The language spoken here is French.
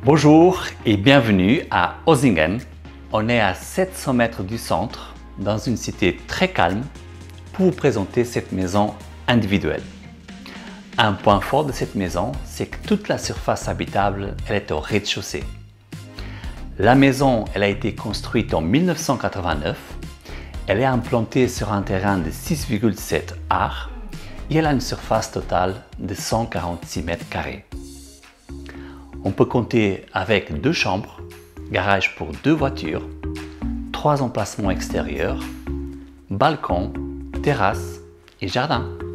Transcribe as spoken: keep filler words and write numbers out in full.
Bonjour et bienvenue à Hosingen. On est à sept cents mètres du centre, dans une cité très calme, pour vous présenter cette maison individuelle. Un point fort de cette maison, c'est que toute la surface habitable, elle est au rez-de-chaussée. La maison, elle a été construite en mille neuf cent quatre-vingt-neuf. Elle est implantée sur un terrain de six virgule sept arts et elle a une surface totale de cent quarante-six mètres carrés. On peut compter avec deux chambres, garage pour deux voitures, trois emplacements extérieurs, balcon, terrasse et jardin.